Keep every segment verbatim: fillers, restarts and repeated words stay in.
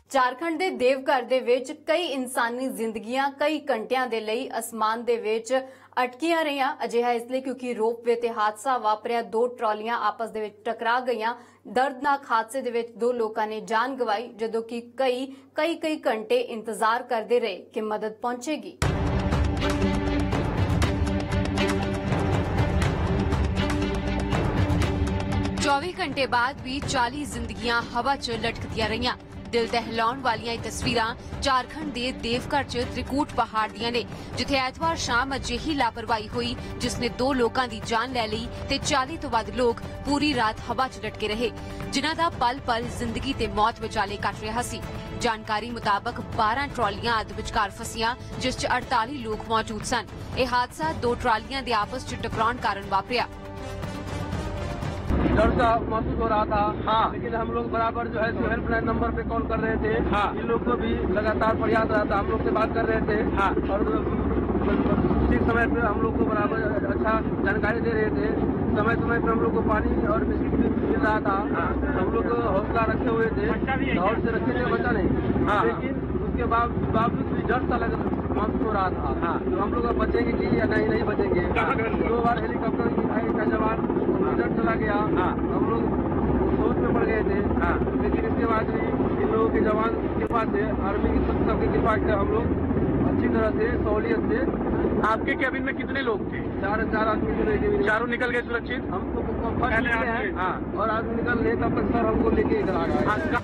झारखंड ਦੇ ਦੇਵਘਰ ਦੇ ਵਿੱਚ ਕਈ ਇਨਸਾਨੀ ਜ਼ਿੰਦਗੀਆਂ ਕਈ ਘੰਟਿਆਂ ਦੇ ਲਈ ਅਸਮਾਨ ਦੇ ਵਿੱਚ ਅਟਕੀਆਂ ਰਹੀਆਂ। ਅਜਿਹਾ ਇਸ ਲਈ ਕਿਉਂਕਿ ਰੋਪਵੇ ਤੇ ਹਾਦਸਾ ਵਾਪਰਿਆ। ਦੋ ਟਰਾਲੀਆਂ ਆਪਸ ਦੇ ਵਿੱਚ ਟਕਰਾ ਗਈਆਂ। ਦਰਦਨਾਕ ਹਾਦਸੇ ਦੇ ਵਿੱਚ ਦੋ ਲੋਕਾਂ ਨੇ ਜਾਨ ਗਵਾਈ, ਜਦੋਂ ਕਿ ਕਈ ਕਈ ਕਈ ਘੰਟੇ ਇੰਤਜ਼ਾਰ ਕਰਦੇ ਰਹੇ ਕਿ ਮਦਦ ਪਹੁੰਚੇਗੀ। चौबीस घंटे बाद भी चालीस जिंदगियां हवा च लटकदियां रहियां। दिल दहलाउण वालियां ये तस्वीरां झारखंड दे देवघर च त्रिकूट पहाड़ दियां ने, जिथे ऐतवार शाम अजिही लापरवाही हुई जिसने दो लोकां दी जान लै लई ते चालीस तो वध लोग पूरी रात हवा च लटके रहे, जिन्हां दा पल पल जिंदगी ते मौत विचाले कट रहा सी। जानकारी मुताबक बारह ट्रालियां अध विचकार फसियां, जिस च अड़ताली लोग मौजूद सन। यह हादसा दो ट्रालियां दे आपस च टकराउण कारण वापरिया। डर सा महसूस हो रहा था। हाँ। लेकिन हम लोग बराबर जो है जो हेल्पलाइन नंबर पे कॉल कर रहे थे। हाँ। इन लोग को भी लगातार प्रयास रहा था, हम लोग से बात कर रहे थे। हाँ। और ठीक समय पे हम लोग को बराबर अच्छा जानकारी दे रहे थे। समय समय पे हम लोग को पानी और बिस्किट भी मिल रहा था। हाँ। हम लोग हौसला रखे हुए थे, और से रखे थे बचा नहीं। हाँ। लेकिन उसके बावजूद भी डर सा लग महसूस हो रहा था। हाँ। तो हम लोग बचेंगे कि या नहीं नहीं बचेंगे। दो बार हेलीकॉप्टर का जवान डर चला गया। हाँ। हम लोग सोच में पड़ गए थे। हाँ। लेकिन इसके बाद भी इन लोगों के जवान की कृपा से, आर्मी की सबकी कृपा से हम लोग अच्छी तरह से सहूलियत से। आपके कैबिन में कितने लोग थे? चार चार आदमी। चारों निकल गए सुरक्षित? हमको फर्स्ट हैं। हाँ। और आदमी निकल रहे तब तक सर हमको लेके इधर आ गए।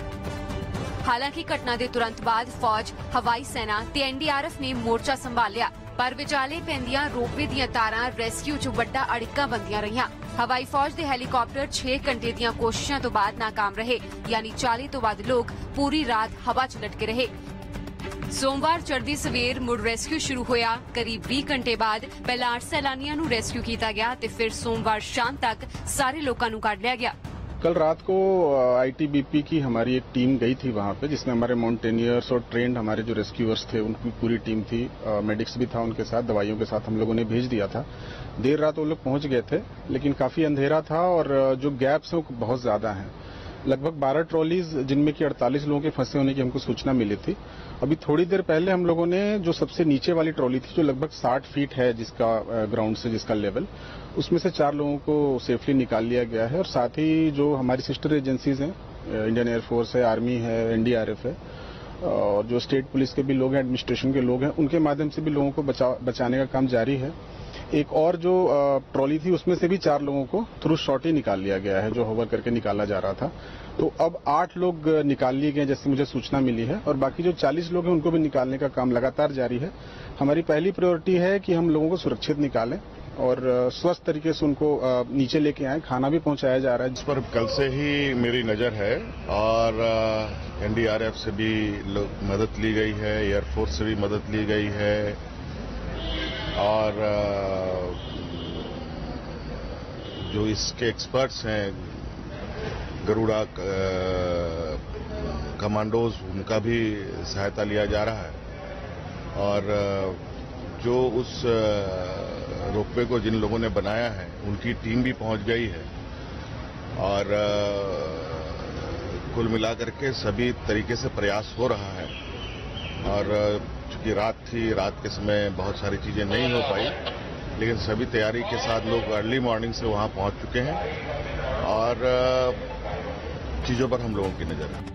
हालांकि घटना के तुरंत बाद फौज, हवाई सेना ते एन डी आर एफ ने मोर्चा संभाल लिया, पर विचाले पैंदियां रोपवे दियां तारां रेस्क्यू च वड्डा अड़िका बनदियां रहियां। हवाई फौज के हैलीकॉप्टर छह घंटे दियां कोशिशों तो बाद नाकाम रहे, यानी चालीस तो वध लोग पूरी रात हवा च लटके रहे। सोमवार चढ़दी सवेर मुड़ रेस्क्यू शुरू होया। करीब बीस घंटे बाद पहला आठ सैलानियां नूं रेस्क्यू किया गया ते फिर सोमवार शाम तक सारे लोकां नूं कढ लिया गया। कल रात को आई टी बी पी की हमारी एक टीम गई थी वहां पे, जिसमें हमारे माउंटेनियर्स और ट्रेंड हमारे जो रेस्क्यूअर्स थे उनकी पूरी टीम थी। मेडिक्स भी था उनके साथ, दवाइयों के साथ हम लोगों ने भेज दिया था। देर रात वो लोग पहुंच गए थे, लेकिन काफी अंधेरा था और जो गैप्स हैं वो बहुत ज्यादा हैं। लगभग बारह ट्रॉलीज जिनमें कि अड़तालीस लोगों के फंसे होने की हमको सूचना मिली थी। अभी थोड़ी देर पहले हम लोगों ने जो सबसे नीचे वाली ट्रॉली थी, जो लगभग साठ फीट है जिसका ग्राउंड से जिसका लेवल, उसमें से चार लोगों को सेफली निकाल लिया गया है। और साथ ही जो हमारी सिस्टर एजेंसीज हैं, इंडियन एयरफोर्स है, आर्मी है, एन डी आर एफ है, और जो स्टेट पुलिस के भी लोग हैं, एडमिनिस्ट्रेशन के लोग हैं, उनके माध्यम से भी लोगों को बचा बचाने का काम जारी है। एक और जो ट्रॉली थी उसमें से भी चार लोगों को थ्रू शॉट ही निकाल लिया गया है, जो होवर करके निकाला जा रहा था। तो अब आठ लोग निकाल लिए गए जैसे मुझे सूचना मिली है, और बाकी जो चालीस लोग हैं उनको भी निकालने का काम लगातार जारी है। हमारी पहली प्रायोरिटी है कि हम लोगों को सुरक्षित निकालें और स्वस्थ तरीके से उनको नीचे लेके आए। खाना भी पहुंचाया जा रहा है, इस पर कल से ही मेरी नजर है, और एन डी आर एफ से भी मदद ली गई है, एयरफोर्स से भी मदद ली गई है, और जो इसके एक्सपर्ट्स हैं गरुड़ा कमांडोज, उनका भी सहायता लिया जा रहा है। और जो उस रोपवे को जिन लोगों ने बनाया है उनकी टीम भी पहुंच गई है, और कुल मिलाकर के सभी तरीके से प्रयास हो रहा है। और चूंकि रात थी, रात के समय बहुत सारी चीजें नहीं हो पाई, लेकिन सभी तैयारी के साथ लोग अर्ली मॉर्निंग से वहां पहुंच चुके हैं, और चीजों पर हम लोगों की नजर है।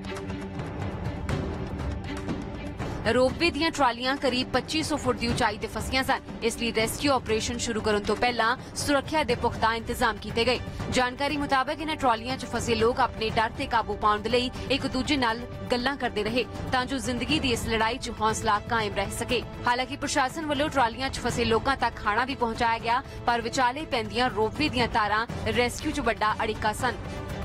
रोपवे ਦੀਆਂ ਟਰਾਲੀਆਂ ਕਰੀਬ पच्चीस सौ ਫੁੱਟ ਦੀ ਉਚਾਈ ਤੇ ਫਸੀਆਂ ਸਨ, ਇਸ ਲਈ ਰੈਸਕਿਊ ਆਪਰੇਸ਼ਨ ਸ਼ੁਰੂ ਕਰਨ ਤੋਂ ਪਹਿਲਾਂ ਸੁਰੱਖਿਆ ਦੇ ਪੁਖਤਾ ਇੰਤਜ਼ਾਮ ਕੀਤੇ ਗਏ। ਜਾਣਕਾਰੀ ਮੁਤਾਬਕ ਇਹਨਾਂ ਟਰਾਲੀਆਂ 'ਚ ਫਸੇ ਲੋਕ ਆਪਣੇ ਡਰ ਤੇ ਕਾਬੂ ਪਾਉਣ ਦੇ ਲਈ ਇੱਕ ਦੂਜੇ ਨਾਲ ਗੱਲਾਂ ਕਰਦੇ ਰਹੇ, ਤਾਂ ਜੋ ਜ਼ਿੰਦਗੀ ਦੀ ਇਸ ਲੜਾਈ 'ਚ ਹੌਸਲਾ ਕਾਇਮ ਰਹਿ ਸਕੇ। ਹਾਲਾਂਕਿ ਪ੍ਰਸ਼ਾਸਨ ਵੱਲੋਂ ਟਰਾਲੀਆਂ 'ਚ ਫਸੇ ਲੋਕਾਂ ਤੱਕ ਖਾਣਾ ਵੀ ਪਹੁੰਚਾਇਆ ਗਿਆ, ਪਰ ਵਿਚਾਲੇ ਪੈਂਦੀਆਂ ਰੋਪਵੇ ਦੀਆਂ ਤਾਰਾਂ ਰੈਸਕਿਊ 'ਚ ਵੱਡਾ ਅੜਿੱਕਾ ਸਨ।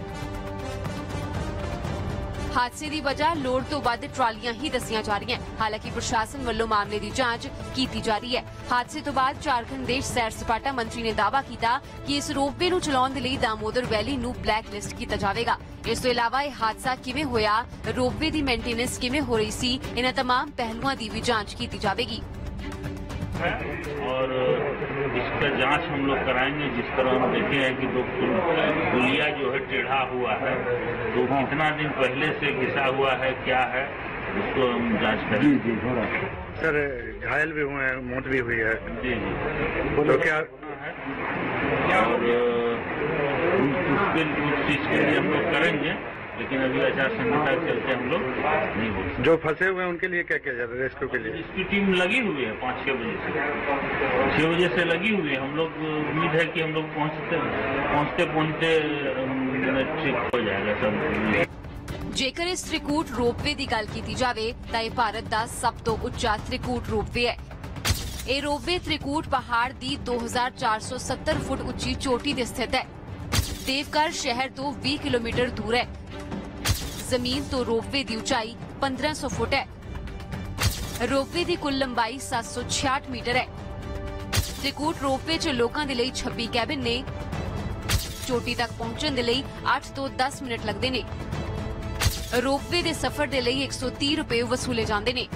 हादसे की वजह लोड़ तो वध ट्रालियां ही दसियां जा रही हैं। हालांकि प्रशासन वालों मामले की जांच की जा रही है। हादसे तो बाद झारखंड दे सैर सपाटा मंत्री ने दावा किया कि इस रोपवे नूं चलाउण दे लई दामोदर वैली नूं ब्लैक लिस्ट किया जाएगा। इस तो इलावा यह हादसा किवें होया, रोपवे की मेंटेनेंस किवें हो रही सी, इन्हां तमाम पहलुआं की भी जांच की जाएगी। है और इसका जांच हम लोग कराएंगे। जिस तरह हम देखे हैं कि दो पुलिया जो है टेढ़ा हुआ है, तो कितना दिन पहले से घिसा हुआ है, क्या है, उसको हम जांच करेंगे। सर घायल भी हुए हैं, मौत भी हुई है। जी जी, तो क्या है और उसके उस चीज के लिए हम लोग करेंगे, लेकिन अभी आचार संहिता के चलते हम लोग नहीं हो सकते। जो फंसे हुए हैं उनके लिए क्या किया जा रहा है रेस्क्यू के लिए? इसकी टीम लगी हुई है पाँच छः बजे से छः बजे से लगी हुई है। हम लोग उम्मीद है कि हम लोग पहुंचते पहुंचते पहुंचते ठीक हो जाएगा सब। ਜੇਕਰ ਇਸ ਤ੍ਰਿਕੂਟ ਰੋਪਵੇ ਦੀ ਗੱਲ ਕੀਤੀ ਜਾਵੇ ਤਾਂ ਇਹ ਭਾਰਤ ਦਾ ਸਭ ਤੋਂ ਉੱਚਾ ਤ੍ਰਿਕੂਟ ਰੋਪਵੇ ਹੈ। ਇਹ ਰੋਪਵੇ ਤ੍ਰਿਕੂਟ ਪਹਾੜ ਦੀ ਦੋ ਹਜ਼ਾਰ ਚਾਰ ਸੌ ਸੱਤਰ ਫੁੱਟ ਉੱਚੀ ਚੋਟੀ ਤੇ ਸਥਿਤ ਹੈ। ਦੇਵਕਰ ਸ਼ਹਿਰ ਤੋਂ ਵੀਹ ਕਿਲੋਮੀਟਰ ਦੂਰ ਹੈ। ਜ਼ਮੀਨ ਤੋਂ ਰੋਪਵੇ ਦੀ ਉਚਾਈ ਪੰਦਰਾਂ ਸੌ ਫੁੱਟ ਹੈ। ਰੋਪਵੇ ਦੀ ਕੁੱਲ ਲੰਬਾਈ ਸੱਤ ਸੌ ਛਿਆਹਠ ਮੀਟਰ ਹੈ। ਤ੍ਰਿਕੂਟ ਰੋਪਵੇ 'ਚ ਲੋਕਾਂ ਦੇ ਲਈ ਛੱਬੀ ਕੈਬਿਨ ਨੇ। ਚੋਟੀ ਤੱਕ ਪਹੁੰਚਣ ਦੇ ਲਈ ਅੱਠ ਤੋਂ ਦਸ ਮਿੰਟ ਲੱਗਦੇ ਨੇ। ਰੋਪਵੇ ਦੇ ਸਫ਼ਰ ਦੇ ਲਈ ਇੱਕ ਸੌ ਤੀਹ ਰੁਪਏ ਵਸੂਲੇ ਜਾਂਦੇ ਨੇ।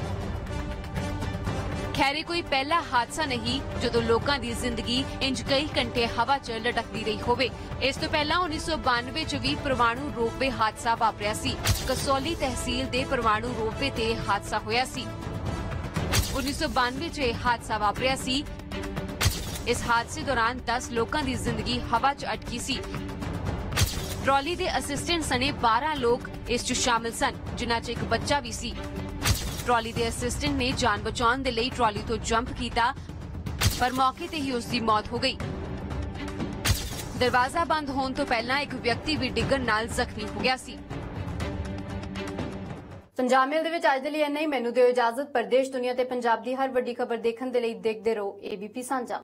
ਖੈਰ ਇਹ ਕੋਈ ਪਹਿਲਾ ਹਾਦਸਾ ਨਹੀਂ ਜਦੋਂ ਲੋਕਾਂ ਦੀ ਜ਼ਿੰਦਗੀ ਇੰਜ ਕਈ ਘੰਟੇ ਹਵਾ 'ਚ ਲਟਕਦੀ ਰਹੀ ਹੋਵੇ। ਇਸ ਤੋਂ ਪਹਿਲਾਂ ਉੱਨੀ ਸੌ ਬਾਨਵੇਂ 'ਚ ਵੀ ਪਰਮਾਣੂ ਰੋਪਵੇ ਹਾਦਸਾ ਵਾਪਰਿਆ ਸੀ। ਕਸੌਲੀ ਤਹਿਸੀਲ ਦੇ ਪਰਮਾਣੂ ਰੋਪਵੇ ਤੇ ਹਾਦਸਾ ਹੋਇਆ ਸੀ। ਉੱਨੀ ਸੌ ਬਾਨਵੇਂ 'ਚ ਇਹ ਹਾਦਸਾ ਵਾਪਰਿਆ ਸੀ। ਇਸ ਹਾਦਸੇ ਦੌਰਾਨ ਦਸ ਲੋਕਾਂ ਦੀ ਜ਼ਿੰਦਗੀ ਹਵਾ 'ਚ ਅਟਕੀ ਸੀ। ਟਰਾਲੀ ਦੇ ਅਸਿਸਟੈਂਟ ਸਣੇ ਬਾਰਾਂ ਲੋਕ ਇਸ 'ਚ ਸ਼ਾਮਿਲ ਸਨ, ਜਿਨ੍ਹਾਂ 'ਚ ਇੱਕ ਬੱਚਾ ਵੀ ਸੀ। ਟਰਾਲੀ ਦੇ ਅਸਿਸਟੈਂਟ ਨੇ ਜਾਨ ਬਚਾਉਣ ਦੇ ਲਈ ਟਰਾਲੀ ਤੋਂ ਜੰਪ ਕੀਤਾ, ਪਰ ਮੌਕੇ ਤੇ ਹੀ ਉਸ ਦੀ ਮੌਤ ਹੋ ਗਈ। ਦਰਵਾਜ਼ਾ ਬੰਦ ਹੋਣ ਤੋਂ ਪਹਿਲਾਂ ਇੱਕ ਵਿਅਕਤੀ ਵੀ ਡਿੱਗਣ ਨਾਲ ਜ਼ਖਮੀ ਹੋ ਗਿਆ ਸੀ। ਪੰਜਾਬ ਮੇਲ ਦੇ ਵਿੱਚ ਅੱਜ ਦੇ ਲਈ ਇੰਨਾ ਹੀ। ਮੈਨੂੰ ਦਿਓ ਇਜਾਜ਼ਤ। ਪ੍ਰਦੇਸ਼, ਦੁਨੀਆ ਤੇ ਪੰਜਾਬ ਦੀ ਹਰ ਵੱਡੀ ਖਬਰ ਦੇਖਣ ਦੇ ਲਈ ਦੇਖਦੇ ਰਹੋ ਏਬੀਪੀ ਸਾਂਝਾ।